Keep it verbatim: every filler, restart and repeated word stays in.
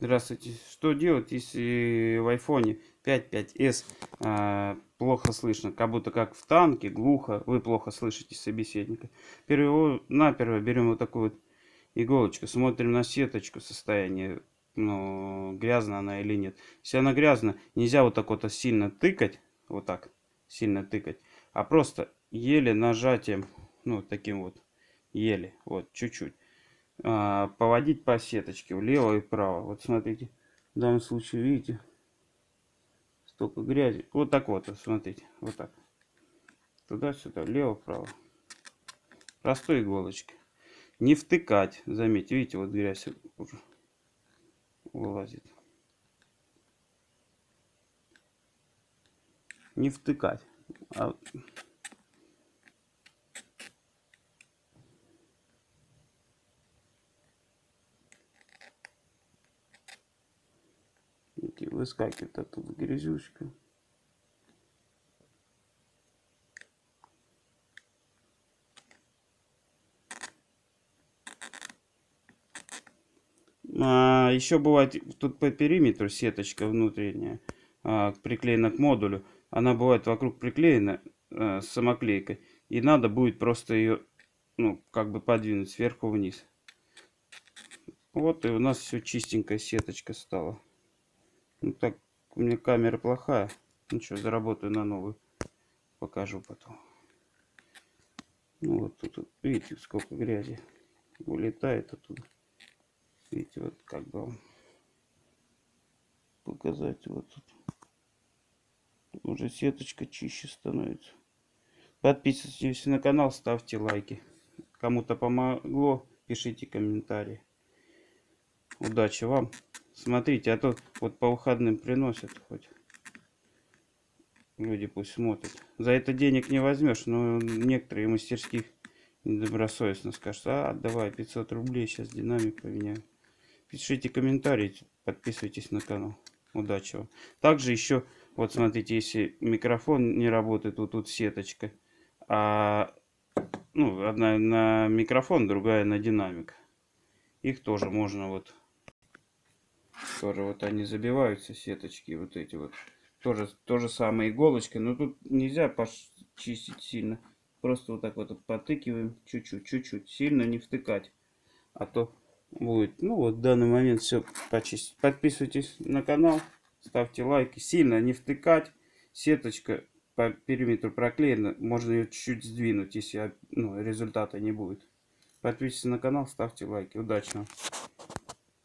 Здравствуйте. Что делать, если в айфоне пять пять эс а, плохо слышно, как будто как в танке, глухо, вы плохо слышите собеседника? Перво-наперво берем вот такую вот иголочку, смотрим на сеточку состояние, ну, грязная она или нет. Если она грязная, нельзя вот так вот сильно тыкать, вот так, сильно тыкать, а просто еле нажатием, ну, таким вот, еле, вот, чуть-чуть а, поводить по сеточке влево и вправо. Вот смотрите, в данном случае, видите, столько грязи. Вот так вот, смотрите, вот так. Туда-сюда, влево-вправо. Простой иголочкой. Не втыкать, заметьте, видите, вот грязь уже вылазит. Не втыкать. А... Видите, выскакивает оттуда грязюшка. А, еще бывает тут по периметру сеточка внутренняя а, приклеена к модулю. Она бывает вокруг приклеена а, с самоклейкой. И надо будет просто ее, ну, как бы подвинуть сверху вниз. Вот и у нас все чистенькая сеточка стала. Ну так, у меня камера плохая. Ну что, заработаю на новую. Покажу потом. Ну вот тут, видите, сколько грязи улетает оттуда. Видите, вот как бы вам показать. Вот тут уже сеточка чище становится. Подписывайтесь на канал, ставьте лайки. Кому-то помогло, пишите комментарии. Удачи вам. Смотрите, а то вот по выходным приносят хоть. Люди пусть смотрят. За это денег не возьмешь, но некоторые мастерских недобросовестно скажут: а, давай пятьсот рублей, сейчас динамик поменяю. Пишите комментарии, подписывайтесь на канал. Удачи вам. Также еще, вот смотрите, если микрофон не работает, вот тут сеточка, а, ну, одна на микрофон, другая на динамик. Их тоже можно вот, тоже вот они забиваются, сеточки вот эти вот. Тоже то же самое иголочкой, но тут нельзя почистить сильно. Просто вот так вот потыкиваем чуть-чуть, чуть-чуть, сильно не втыкать, а то будет. Ну вот в данный момент все почистить. Подписывайтесь на канал, ставьте лайки, сильно не втыкать. Сеточка по периметру проклеена, можно ее чуть-чуть сдвинуть, если, ну, результата не будет. Подписывайтесь на канал, ставьте лайки. Удачи вам!